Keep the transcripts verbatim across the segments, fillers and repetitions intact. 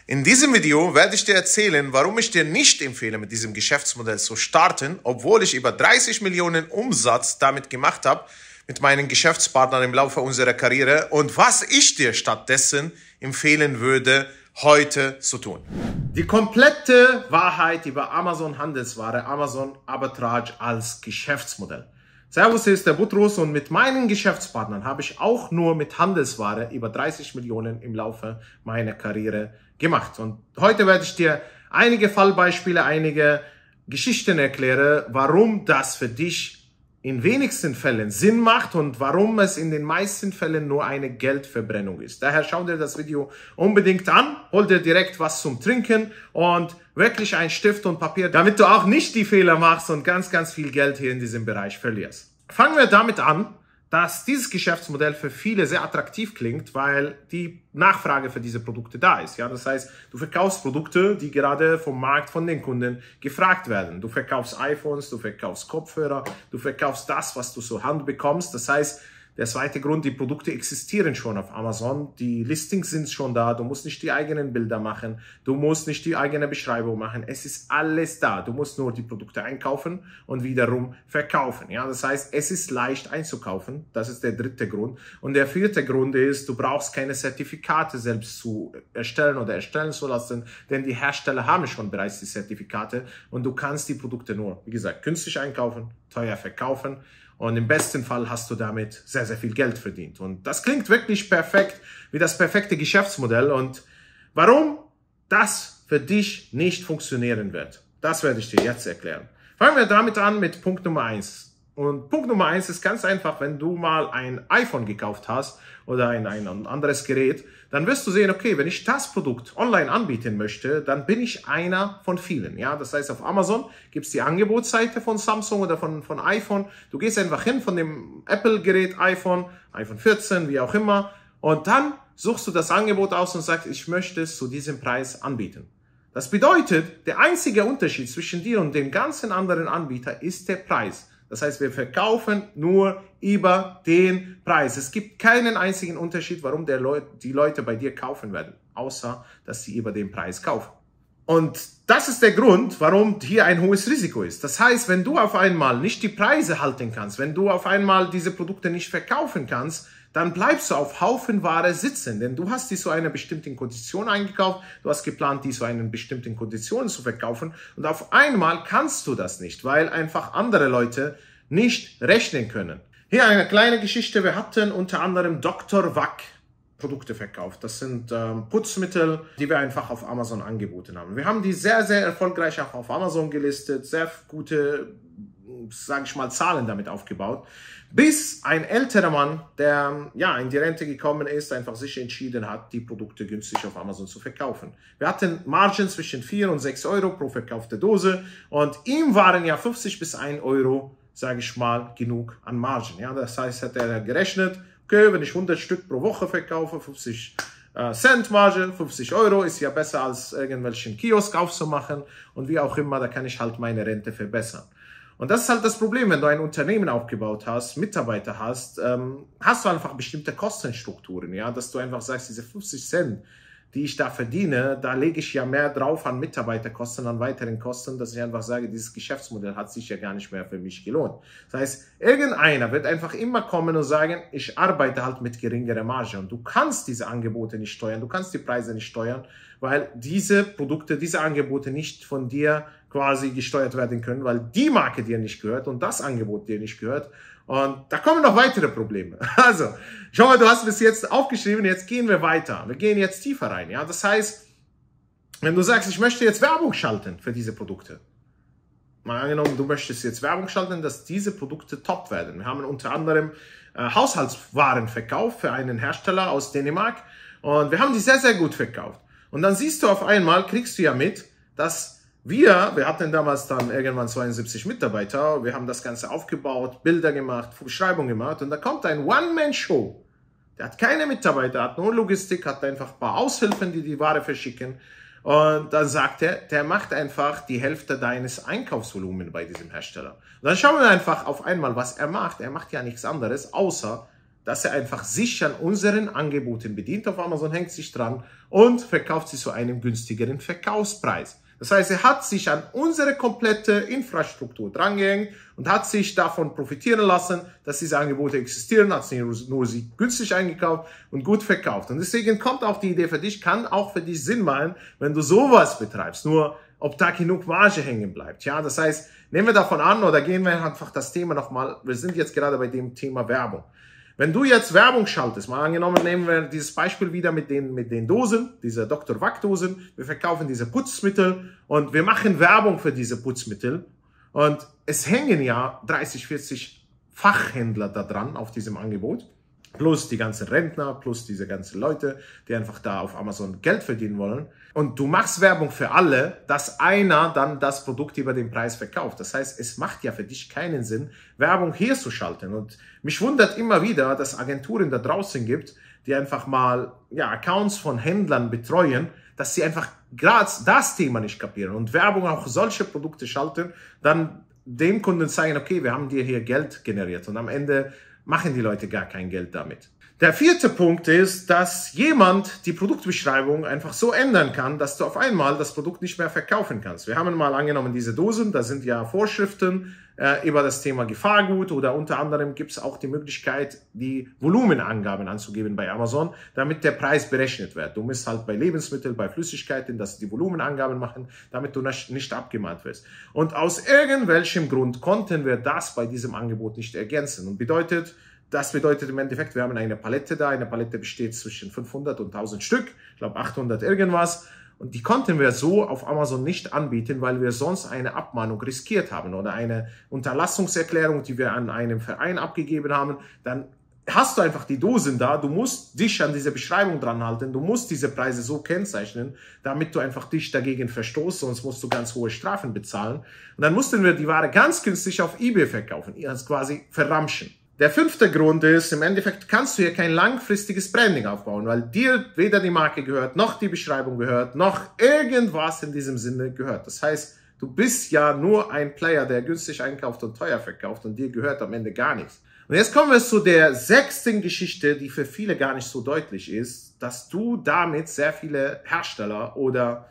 In diesem Video werde ich dir erzählen, warum ich dir nicht empfehle, mit diesem Geschäftsmodell zu starten, obwohl ich über dreißig Millionen Umsatz damit gemacht habe, mit meinen Geschäftspartnern im Laufe unserer Karriere, und was ich dir stattdessen empfehlen würde, heute zu tun. Die komplette Wahrheit über Amazon Handelsware, Amazon Arbitrage als Geschäftsmodell. Servus, hier ist der Butros und mit meinen Geschäftspartnern habe ich auch nur mit Handelsware über dreißig Millionen im Laufe meiner Karriere gemacht. Und heute werde ich dir einige Fallbeispiele, einige Geschichten erklären, warum das für dich in wenigsten Fällen Sinn macht und warum es in den meisten Fällen nur eine Geldverbrennung ist. Daher schau dir das Video unbedingt an, hol dir direkt was zum Trinken und wirklich ein Stift und Papier, damit du auch nicht die Fehler machst und ganz, ganz viel Geld hier in diesem Bereich verlierst. Fangen wir damit an, dass dieses Geschäftsmodell für viele sehr attraktiv klingt, weil die Nachfrage für diese Produkte da ist. Ja, das heißt, du verkaufst Produkte, die gerade vom Markt, von den Kunden gefragt werden. Du verkaufst iPhones, du verkaufst Kopfhörer, du verkaufst das, was du zur Hand bekommst. Das heißt, der zweite Grund, die Produkte existieren schon auf Amazon, die Listings sind schon da, du musst nicht die eigenen Bilder machen, du musst nicht die eigene Beschreibung machen, es ist alles da, du musst nur die Produkte einkaufen und wiederum verkaufen. Ja, das heißt, es ist leicht einzukaufen, das ist der dritte Grund. Und der vierte Grund ist, du brauchst keine Zertifikate selbst zu erstellen oder erstellen zu lassen, denn die Hersteller haben schon bereits die Zertifikate und du kannst die Produkte nur, wie gesagt, günstig einkaufen, teuer verkaufen. Und im besten Fall hast du damit sehr, sehr viel Geld verdient. Und das klingt wirklich perfekt, wie das perfekte Geschäftsmodell. Und warum das für dich nicht funktionieren wird, das werde ich dir jetzt erklären. Fangen wir damit an mit Punkt Nummer eins. Und Punkt Nummer eins ist ganz einfach, wenn du mal ein iPhone gekauft hast oder ein, ein anderes Gerät, dann wirst du sehen, okay, wenn ich das Produkt online anbieten möchte, dann bin ich einer von vielen. Ja, das heißt, auf Amazon gibt es die Angebotsseite von Samsung oder von, von iPhone. Du gehst einfach hin von dem Apple-Gerät, iPhone, iPhone vierzehn, wie auch immer, und dann suchst du das Angebot aus und sagst, ich möchte es zu diesem Preis anbieten. Das bedeutet, der einzige Unterschied zwischen dir und dem ganzen anderen Anbieter ist der Preis. Das heißt, wir verkaufen nur über den Preis. Es gibt keinen einzigen Unterschied, warum der Leut, die Leute bei dir kaufen werden, außer dass sie über den Preis kaufen. Und das ist der Grund, warum hier ein hohes Risiko ist. Das heißt, wenn du auf einmal nicht die Preise halten kannst, wenn du auf einmal diese Produkte nicht verkaufen kannst, dann bleibst du auf Haufen Ware sitzen, denn du hast die zu einer bestimmten Kondition eingekauft, du hast geplant, die zu einer bestimmten Kondition zu verkaufen und auf einmal kannst du das nicht, weil einfach andere Leute nicht rechnen können. Hier eine kleine Geschichte, wir hatten unter anderem Doktor Wack Produkte verkauft. Das sind ähm, Putzmittel, die wir einfach auf Amazon angeboten haben. Wir haben die sehr, sehr erfolgreich auch auf Amazon gelistet, sehr gute, sage ich mal, Zahlen damit aufgebaut, bis ein älterer Mann, der ja in die Rente gekommen ist, einfach sich entschieden hat, die Produkte günstig auf Amazon zu verkaufen. Wir hatten Margen zwischen vier und sechs Euro pro verkaufte Dose und ihm waren ja fünfzig bis ein Euro, sage ich mal, genug an Margen. Ja, das heißt, hat er gerechnet, okay, wenn ich hundert Stück pro Woche verkaufe, fünfzig Cent Marge, fünfzig Euro, ist ja besser als irgendwelchen Kiosk aufzumachen und wie auch immer, da kann ich halt meine Rente verbessern. Und das ist halt das Problem, wenn du ein Unternehmen aufgebaut hast, Mitarbeiter hast, ähm, hast du einfach bestimmte Kostenstrukturen, ja, dass du einfach sagst, diese fünfzig Cent, die ich da verdiene, da lege ich ja mehr drauf an Mitarbeiterkosten, an weiteren Kosten, dass ich einfach sage, dieses Geschäftsmodell hat sich ja gar nicht mehr für mich gelohnt. Das heißt, irgendeiner wird einfach immer kommen und sagen, ich arbeite halt mit geringerer Marge und du kannst diese Angebote nicht steuern, du kannst die Preise nicht steuern, weil diese Produkte, diese Angebote nicht von dir quasi gesteuert werden können, weil die Marke dir nicht gehört und das Angebot dir nicht gehört. Und da kommen noch weitere Probleme. Also, schau mal, du hast bis jetzt aufgeschrieben, jetzt gehen wir weiter. Wir gehen jetzt tiefer rein. Ja, das heißt, wenn du sagst, ich möchte jetzt Werbung schalten für diese Produkte. Mal angenommen, du möchtest jetzt Werbung schalten, dass diese Produkte top werden. Wir haben unter anderem äh, Haushaltswaren verkauft für einen Hersteller aus Dänemark und wir haben die sehr, sehr gut verkauft. Und dann siehst du auf einmal, kriegst du ja mit, dass wir, wir hatten damals dann irgendwann zweiundsiebzig Mitarbeiter, wir haben das Ganze aufgebaut, Bilder gemacht, Beschreibung gemacht und da kommt ein One-Man-Show. Der hat keine Mitarbeiter, hat nur Logistik, hat einfach ein paar Aushilfen, die die Ware verschicken und dann sagt er, der macht einfach die Hälfte deines Einkaufsvolumens bei diesem Hersteller. Und dann schauen wir einfach auf einmal, was er macht. Er macht ja nichts anderes, außer dass er einfach sich an unseren Angeboten bedient auf Amazon, hängt sich dran und verkauft sie zu einem günstigeren Verkaufspreis. Das heißt, er hat sich an unsere komplette Infrastruktur drangehängt und hat sich davon profitieren lassen, dass diese Angebote existieren, hat sie nur sie günstig eingekauft und gut verkauft. Und deswegen kommt auch die Idee für dich, kann auch für dich Sinn machen, wenn du sowas betreibst. Nur, ob da genug Marge hängen bleibt. Ja, das heißt, nehmen wir davon an oder gehen wir einfach das Thema nochmal, wir sind jetzt gerade bei dem Thema Werbung. Wenn du jetzt Werbung schaltest, mal angenommen, nehmen wir dieses Beispiel wieder mit den, mit den Dosen, diese Doktor Wack Dosen. Wir verkaufen diese Putzmittel und wir machen Werbung für diese Putzmittel. Und es hängen ja dreißig, vierzig Fachhändler da dran auf diesem Angebot. Plus die ganzen Rentner, plus diese ganzen Leute, die einfach da auf Amazon Geld verdienen wollen. Und du machst Werbung für alle, dass einer dann das Produkt über den Preis verkauft. Das heißt, es macht ja für dich keinen Sinn, Werbung hier zu schalten. Und mich wundert immer wieder, dass Agenturen da draußen gibt, die einfach mal ja, Accounts von Händlern betreuen, dass sie einfach gerade das Thema nicht kapieren und Werbung auch solche Produkte schalten, dann dem Kunden zeigen, okay, wir haben dir hier Geld generiert. Und am Ende machen die Leute gar kein Geld damit. Der vierte Punkt ist, dass jemand die Produktbeschreibung einfach so ändern kann, dass du auf einmal das Produkt nicht mehr verkaufen kannst. Wir haben mal angenommen diese Dosen, da sind ja Vorschriften äh, über das Thema Gefahrgut oder unter anderem gibt es auch die Möglichkeit, die Volumenangaben anzugeben bei Amazon, damit der Preis berechnet wird. Du musst halt bei Lebensmitteln, bei Flüssigkeiten, dass die Volumenangaben machen, damit du nicht, nicht abgemahnt wirst. Und aus irgendwelchem Grund konnten wir das bei diesem Angebot nicht ergänzen und bedeutet, Das bedeutet im Endeffekt, wir haben eine Palette da. Eine Palette besteht zwischen fünfhundert und tausend Stück. Ich glaube achthundert irgendwas. Und die konnten wir so auf Amazon nicht anbieten, weil wir sonst eine Abmahnung riskiert haben oder eine Unterlassungserklärung, die wir an einem Verein abgegeben haben. Dann hast du einfach die Dosen da. Du musst dich an diese Beschreibung dran halten. Du musst diese Preise so kennzeichnen, damit du einfach dich dagegen verstoßt. Sonst musst du ganz hohe Strafen bezahlen. Und dann mussten wir die Ware ganz günstig auf eBay verkaufen. Also quasi verramschen. Der fünfte Grund ist, im Endeffekt kannst du hier kein langfristiges Branding aufbauen, weil dir weder die Marke gehört, noch die Beschreibung gehört, noch irgendwas in diesem Sinne gehört. Das heißt, du bist ja nur ein Player, der günstig einkauft und teuer verkauft und dir gehört am Ende gar nichts. Und jetzt kommen wir zu der sechsten Geschichte, die für viele gar nicht so deutlich ist, dass du damit sehr viele Hersteller oder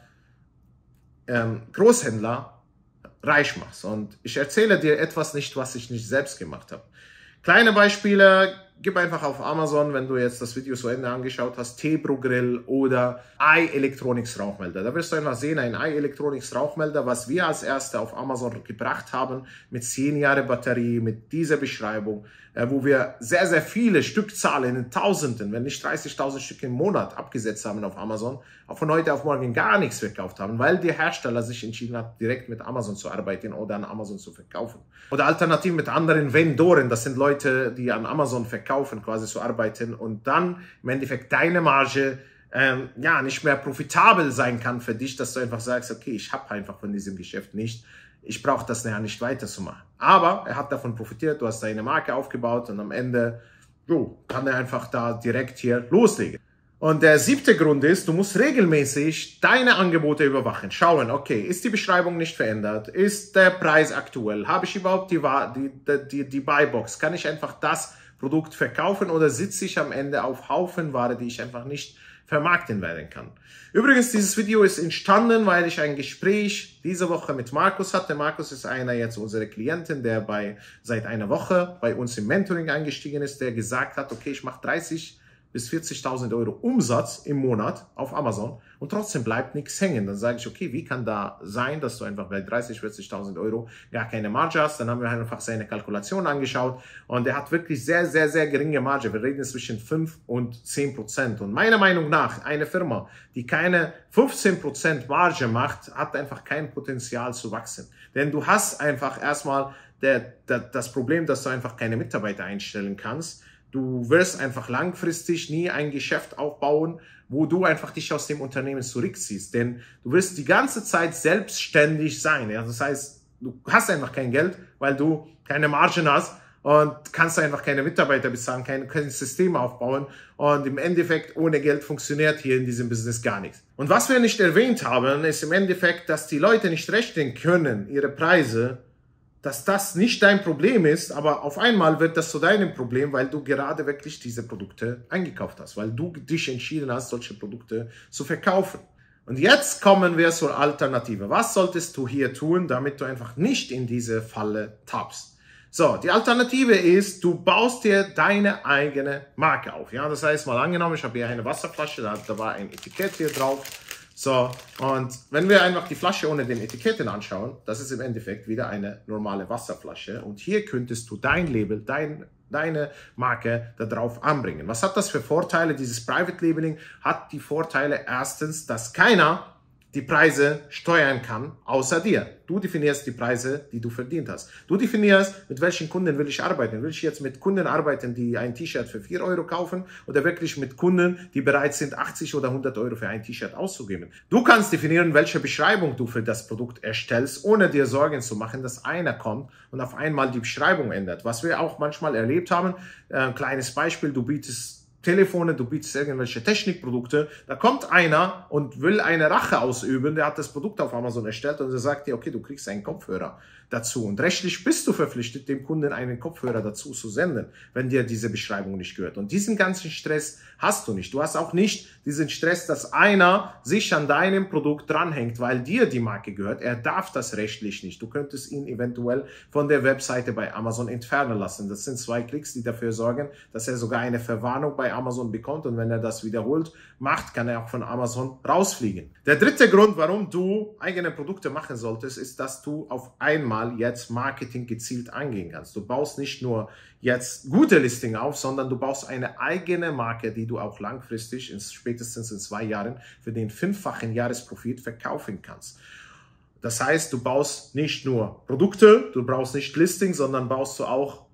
ähm, Großhändler reich machst. Und ich erzähle dir etwas nicht, was ich nicht selbst gemacht habe. Kleine Beispiele, gib einfach auf Amazon, wenn du jetzt das Video zu Ende angeschaut hast, Tebro Grill oder iElectronics Rauchmelder. Da wirst du einfach sehen, ein iElectronics Rauchmelder, was wir als Erste auf Amazon gebracht haben, mit zehn Jahre Batterie, mit dieser Beschreibung, wo wir sehr, sehr viele Stückzahlen in Tausenden, wenn nicht dreißigtausend Stück im Monat abgesetzt haben auf Amazon, auch von heute auf morgen gar nichts verkauft haben, weil der Hersteller sich entschieden hat, direkt mit Amazon zu arbeiten oder an Amazon zu verkaufen. Oder alternativ mit anderen Vendoren, das sind Leute, die an Amazon verkaufen, quasi zu arbeiten und dann im Endeffekt deine Marge ähm, ja nicht mehr profitabel sein kann für dich, dass du einfach sagst, okay, ich habe einfach von diesem Geschäft nicht, ich brauche das ja nicht weiterzumachen. Aber er hat davon profitiert, du hast deine Marke aufgebaut und am Ende jo, kann er einfach da direkt hier loslegen. Und der siebte Grund ist, du musst regelmäßig deine Angebote überwachen. Schauen, okay, ist die Beschreibung nicht verändert? Ist der Preis aktuell? Habe ich überhaupt die, die, die, die Buybox? Kann ich einfach das Produkt verkaufen oder sitze ich am Ende auf Haufen Ware, die ich einfach nicht vermarkten werden kann? Übrigens, dieses Video ist entstanden, weil ich ein Gespräch diese Woche mit Markus hatte. Markus ist einer jetzt unserer Klienten, der bei seit einer Woche bei uns im Mentoring eingestiegen ist, der gesagt hat, okay, ich mache dreißig bis vierzigtausend Euro Umsatz im Monat auf Amazon und trotzdem bleibt nichts hängen. Dann sage ich, okay, wie kann da sein, dass du einfach bei dreißig, vierzigtausend Euro gar keine Marge hast? Dann haben wir einfach seine Kalkulation angeschaut und er hat wirklich sehr, sehr, sehr geringe Marge. Wir reden zwischen fünf und zehn Prozent. Und meiner Meinung nach, eine Firma, die keine fünfzehn Prozent Marge macht, hat einfach kein Potenzial zu wachsen. Denn du hast einfach erstmal der, der, das Problem, dass du einfach keine Mitarbeiter einstellen kannst. Du wirst einfach langfristig nie ein Geschäft aufbauen, wo du einfach dich aus dem Unternehmen zurückziehst. Denn du wirst die ganze Zeit selbstständig sein. Ja? Das heißt, du hast einfach kein Geld, weil du keine Margen hast und kannst einfach keine Mitarbeiter bezahlen, kein, kein System aufbauen. Und im Endeffekt, ohne Geld funktioniert hier in diesem Business gar nichts. Und was wir nicht erwähnt haben, ist im Endeffekt, dass die Leute nicht rechnen können, ihre Preise dass das nicht dein Problem ist, aber auf einmal wird das zu deinem Problem, weil du gerade wirklich diese Produkte eingekauft hast, weil du dich entschieden hast, solche Produkte zu verkaufen. Und jetzt kommen wir zur Alternative. Was solltest du hier tun, damit du einfach nicht in diese Falle tappst? So, die Alternative ist, du baust dir deine eigene Marke auf. Ja, das heißt, mal angenommen, ich habe hier eine Wasserflasche, da, da war ein Etikett hier drauf. So, und wenn wir einfach die Flasche ohne den Etiketten anschauen, das ist im Endeffekt wieder eine normale Wasserflasche. Und hier könntest du dein Label, dein, deine Marke da drauf anbringen. Was hat das für Vorteile? Dieses Private Labeling hat die Vorteile erstens, dass keiner die Preise steuern kann, außer dir. Du definierst die Preise, die du verdient hast. Du definierst, mit welchen Kunden will ich arbeiten. Will ich jetzt mit Kunden arbeiten, die ein T-Shirt für vier Euro kaufen oder wirklich mit Kunden, die bereit sind, achtzig oder hundert Euro für ein T-Shirt auszugeben. Du kannst definieren, welche Beschreibung du für das Produkt erstellst, ohne dir Sorgen zu machen, dass einer kommt und auf einmal die Beschreibung ändert. Was wir auch manchmal erlebt haben, äh, ein kleines Beispiel, du bietest Telefone, du bietest irgendwelche Technikprodukte, da kommt einer und will eine Rache ausüben, der hat das Produkt auf Amazon erstellt und er sagt dir, okay, du kriegst einen Kopfhörer dazu. Und rechtlich bist du verpflichtet, dem Kunden einen Kopfhörer dazu zu senden, wenn dir diese Beschreibung nicht gehört. Und diesen ganzen Stress hast du nicht. Du hast auch nicht diesen Stress, dass einer sich an deinem Produkt dranhängt, weil dir die Marke gehört. Er darf das rechtlich nicht. Du könntest ihn eventuell von der Webseite bei Amazon entfernen lassen. Das sind zwei Klicks, die dafür sorgen, dass er sogar eine Verwarnung bei Amazon bekommt. Und wenn er das wiederholt macht, kann er auch von Amazon rausfliegen. Der dritte Grund, warum du eigene Produkte machen solltest, ist, dass du auf einmal jetzt Marketing gezielt angehen kannst. Du baust nicht nur jetzt gute Listing auf, sondern du baust eine eigene Marke, die du auch langfristig, in, spätestens in zwei Jahren, für den fünffachen Jahresprofit verkaufen kannst. Das heißt, du baust nicht nur Produkte, du brauchst nicht Listing, sondern baust du auch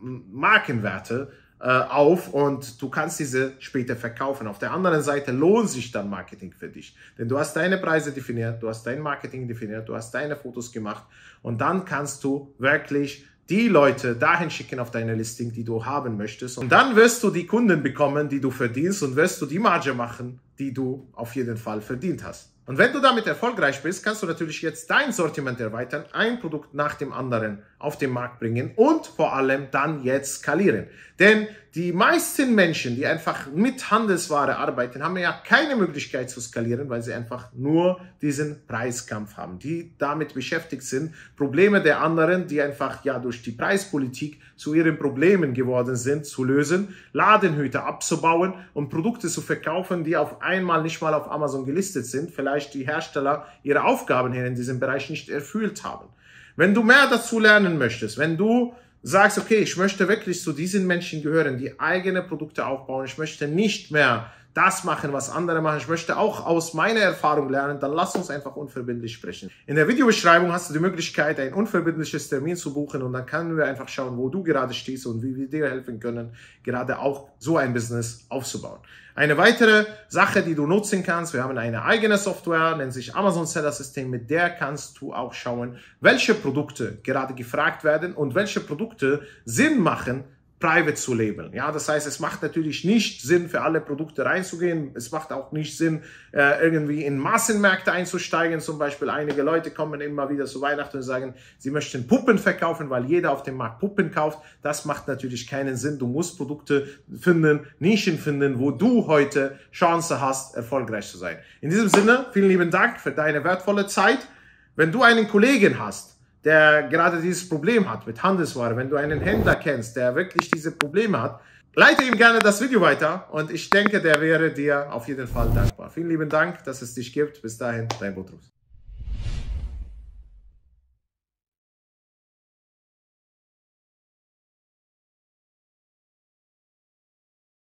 Markenwerte auf und du kannst diese später verkaufen. Auf der anderen Seite lohnt sich dann Marketing für dich, denn du hast deine Preise definiert, du hast dein Marketing definiert, du hast deine Fotos gemacht und dann kannst du wirklich die Leute dahin schicken auf deine Listing, die du haben möchtest und dann wirst du die Kunden bekommen, die du verdienst und wirst du die Marge machen, die du auf jeden Fall verdient hast. Und wenn du damit erfolgreich bist, kannst du natürlich jetzt dein Sortiment erweitern, ein Produkt nach dem anderen auf den Markt bringen und vor allem dann jetzt skalieren. Denn die meisten Menschen, die einfach mit Handelsware arbeiten, haben ja keine Möglichkeit zu skalieren, weil sie einfach nur diesen Preiskampf haben, die damit beschäftigt sind, Probleme der anderen, die einfach ja durch die Preispolitik zu ihren Problemen geworden sind, zu lösen, Ladenhüter abzubauen und Produkte zu verkaufen, die auf einmal nicht mal auf Amazon gelistet sind, vielleicht die Hersteller ihre Aufgaben hier in diesem Bereich nicht erfüllt haben. Wenn du mehr dazu lernen möchtest, wenn du sagst, okay, ich möchte wirklich zu diesen Menschen gehören, die eigene Produkte aufbauen, ich möchte nicht mehr das machen, was andere machen, ich möchte auch aus meiner Erfahrung lernen, dann lass uns einfach unverbindlich sprechen. In der Videobeschreibung hast du die Möglichkeit, ein unverbindliches Termin zu buchen und dann können wir einfach schauen, wo du gerade stehst und wie wir dir helfen können, gerade auch so ein Business aufzubauen. Eine weitere Sache, die du nutzen kannst, wir haben eine eigene Software, nennt sich Amazon Seller System, mit der kannst du auch schauen, welche Produkte gerade gefragt werden und welche Produkte Sinn machen, private zu labeln. Ja, das heißt, es macht natürlich nicht Sinn, für alle Produkte reinzugehen. Es macht auch nicht Sinn, äh, irgendwie in Massenmärkte einzusteigen. Zum Beispiel einige Leute kommen immer wieder zu Weihnachten und sagen, sie möchten Puppen verkaufen, weil jeder auf dem Markt Puppen kauft. Das macht natürlich keinen Sinn. Du musst Produkte finden, Nischen finden, wo du heute Chance hast, erfolgreich zu sein. In diesem Sinne, vielen lieben Dank für deine wertvolle Zeit. Wenn du einen Kollegen hast, der gerade dieses Problem hat mit Handelsware, wenn du einen Händler kennst, der wirklich diese Probleme hat, leite ihm gerne das Video weiter und ich denke, der wäre dir auf jeden Fall dankbar. Vielen lieben Dank, dass es dich gibt. Bis dahin, dein Botrus.